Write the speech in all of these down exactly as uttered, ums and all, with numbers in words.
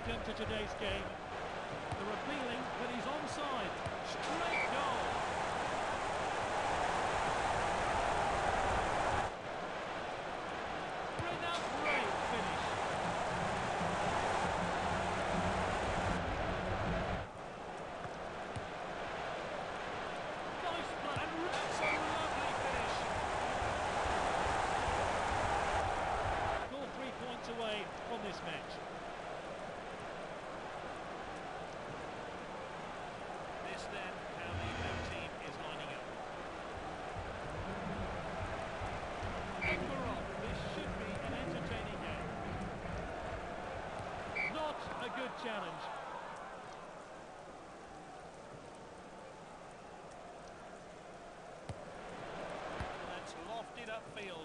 Welcome to today's game. They're appealing, but he's onside. Straight goal. Brennan, great finish. Nice play, and that's a lovely finish. Score three points away from this match. This then, how the home team is lining up. And we're on. This should be an entertaining game. Not a good challenge. That's lofted upfield.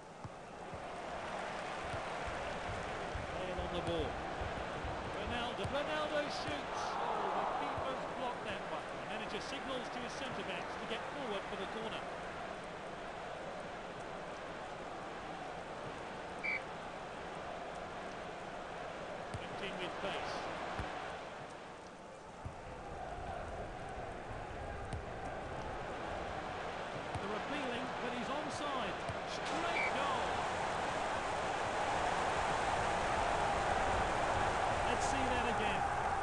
Bale on the ball. Ronaldo, Ronaldo shoots. Oh, the keeper's blocked that one. The manager signals to his centre-backs to get forward for the corner. In with pace. They're appealing, but he's onside. Straight goal. Let's see that again.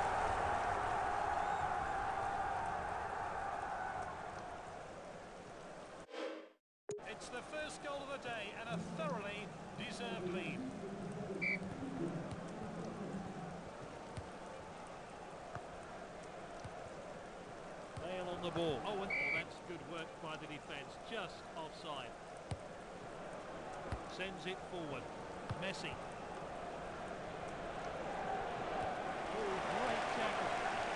It's the first goal of the day and a thoroughly deserved lead. Bale on the ball. Oh, and oh, that's good work by the defence. Just offside. Sends it forward. Messi. Oh, great tackle.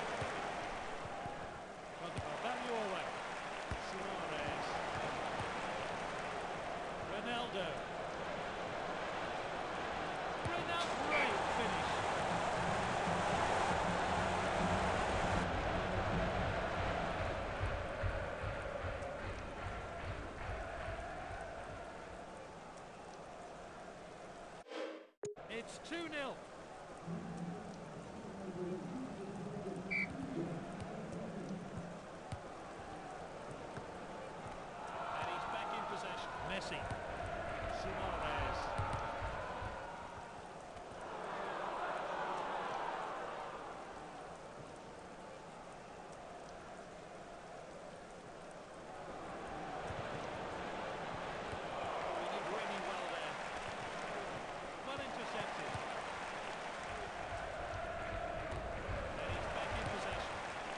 Value away. Suarez. Ronaldo. Brennan, great finish. It's two nil. And he's back in possession. Messi. Suarez. Oh, he did really well there. Well intercepted. And he's back in possession.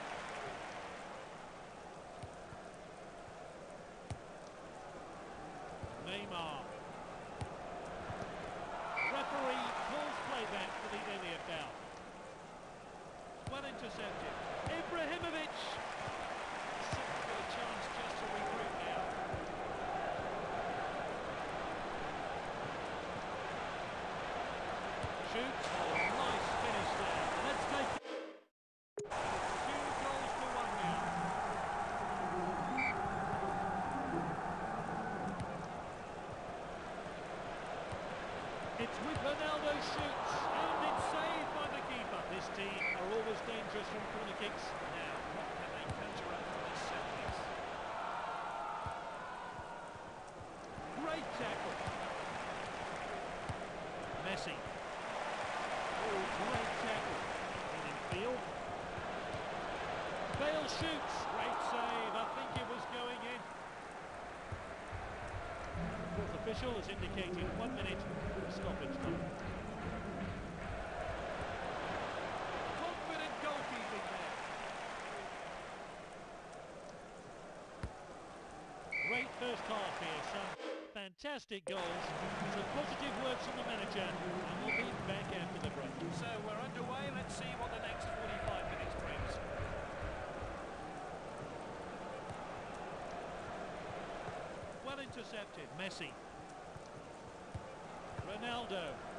Neymar. Referee calls play back for the earlier foul. Well intercepted. Ibrahimovic. Got a chance just to regroup now. Shoots. Oh, nice finish there. Let's take it. It's two goals to one now. It's with Ronaldo shoots, and it's saved by the keeper. This team are always dangerous from corner kicks. Now, what can they conjure up from this set piece? Great tackle. Messi. Oh, great tackle. In field. Bale shoots. Great save. I think it was going in. Fourth official has indicated one minute stoppage time. Confident goalkeeping there. Great first half here, some fantastic goals, some positive words from the manager, and we'll be back after the break. So we're underway, let's see what the next forty-five minutes brings. Well intercepted, Messi. Ronaldo.